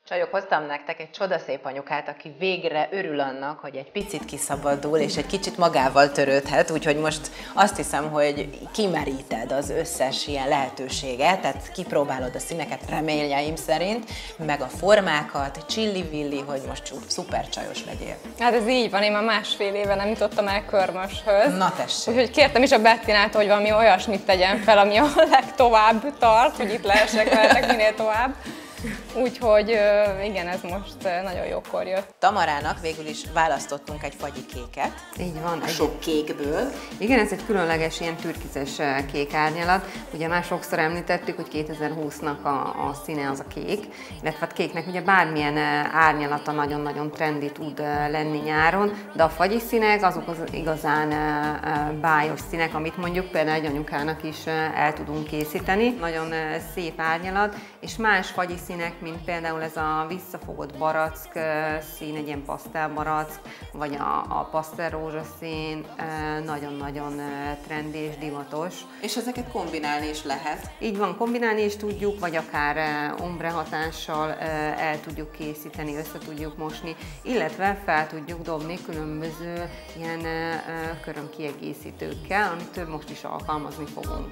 Csajok, hoztam nektek egy csodaszép anyukát, aki végre örül annak, hogy egy picit kiszabadul, és egy kicsit magával törődhet, úgyhogy most azt hiszem, hogy kimeríted az összes ilyen lehetőséget, tehát kipróbálod a színeket reményeim szerint, meg a formákat, csilli-villi, hogy most szuper csajos legyél. Hát ez így van, én már másfél éve nem jutottam el körmöshöz. Na tessék! Úgyhogy kértem is a Bettinától, hogy valami olyasmit tegyen fel, ami a legtovább tart, hogy itt lehessek veletek minél tovább. Úgyhogy igen, ez most nagyon jókor jött. Tamarának végül is választottunk egy fagyi kéket. Így van. Sok kékből. Igen, ez egy különleges ilyen türkizes kék árnyalat. Ugye már sokszor említettük, hogy 2020-nak a színe az a kék, illetve a kéknek ugye bármilyen árnyalata nagyon-nagyon trendi tud lenni nyáron, de a fagyi színek azok az igazán bájos színek, amit mondjuk például egy anyukának is el tudunk készíteni. Nagyon szép árnyalat, és más fagyi színek, mint például ez a visszafogott barack szín, egy ilyen pasztelbarack, vagy a pasztelrózsaszín, nagyon-nagyon trendi és divatos. És ezeket kombinálni is lehet. Így van, kombinálni is tudjuk, vagy akár ombre hatással el tudjuk készíteni, össze tudjuk mosni, illetve fel tudjuk dobni különböző ilyen körömkiegészítőkkel, amit most is alkalmazni fogunk.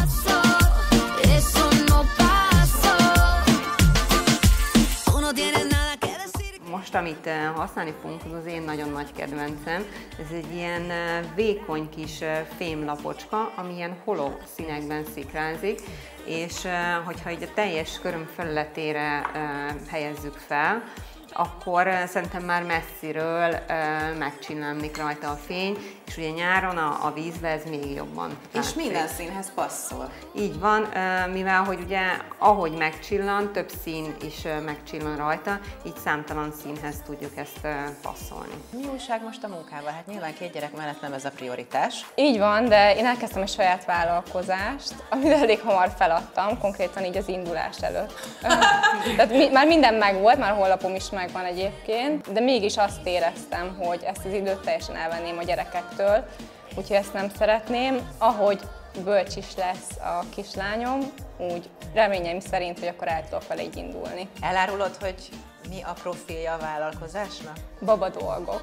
Most, amit használni fogunk, az az én nagyon nagy kedvencem. Ez egy ilyen vékony kis fémlapocska, ami ilyen holog színekben szikrázik, és hogyha így a teljes köröm felületére helyezzük fel, akkor szerintem már messziről megcsillámlik rajta a fény, és ugye nyáron a vízbe ez még jobban És minden színhez passzol. Így van, mivel hogy ugye ahogy megcsillan, több szín is megcsillan rajta, így számtalan színhez tudjuk ezt passzolni. Mi újság most a munkával? Hát nyilván 2 gyerek mellett nem ez a prioritás. Így van, de én elkezdtem egy saját vállalkozást, amit elég hamar feladtam, konkrétan így az indulás előtt. Tehát már minden megvolt, már a honlapom is megvan egyébként, de mégis azt éreztem, hogy ezt az időt teljesen elvenném a gyerekektől, úgyhogy ezt nem szeretném. Ahogy bölcs is lesz a kislányom, úgy reményeim szerint, hogy akkor el tudok vele így indulni. Elárulod, hogy mi a profilja a vállalkozásnak? Baba dolgok.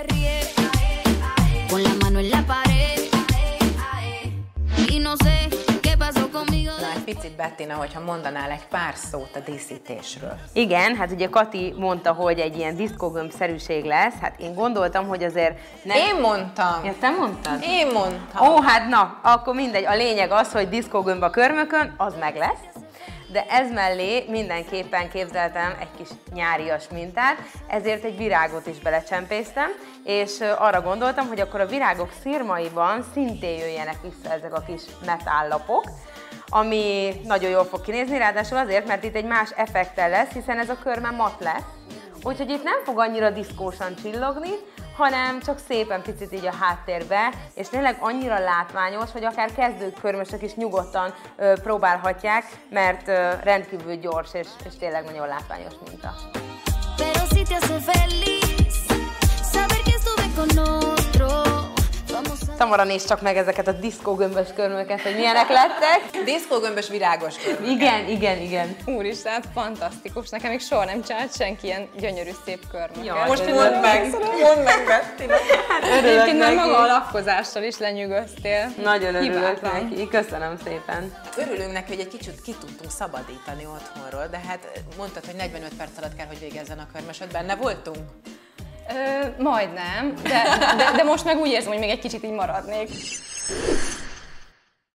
Na, egy picit Bettina, hogyha mondanál egy pár szót a díszítésről. Igen, hát ugye Kati mondta, hogy egy ilyen diszkógömb-szerűség lesz, hát én gondoltam, hogy azért... Én mondtam! Ja, te mondtad? Én mondtam! Ó, hát na, akkor mindegy, a lényeg az, hogy diszkógömb a körmökön, az meg lesz. De ez mellé mindenképpen képzeltem egy kis nyárias mintát, ezért egy virágot is belecsempésztem, és arra gondoltam, hogy akkor a virágok szirmaiban szintén jöjjenek vissza ezek a kis metállapok, ami nagyon jól fog kinézni, ráadásul azért, mert itt egy más effektel lesz, hiszen ez a körme mat lesz. Úgyhogy itt nem fog annyira diszkósan csillogni, hanem csak szépen picit így a háttérbe, és tényleg annyira látványos, hogy akár kezdőkörmösök is nyugodtan próbálhatják, mert rendkívül gyors és tényleg nagyon látványos minta. Tamara, nézd csak meg ezeket a diszkógömbös körmöket, hogy milyenek lettek. Diszkógömbös virágos körmöket. Igen. Úristen, hát fantasztikus. Nekem még soha nem csinált senki ilyen gyönyörű, szép körmöket. Jaj, Most mondd meg, Bettina. Egyébként már maga a lakkozással is lenyűgöztél. Nagyon örülök Hibátlan. neki, köszönöm szépen. Örülünk neki, hogy egy kicsit ki tudtunk szabadítani otthonról, de hát mondtad, hogy 45 perc alatt kell, hogy végezzen a körmösöd. Benne voltunk? Majdnem, de most meg úgy érzem, hogy még egy kicsit így maradnék.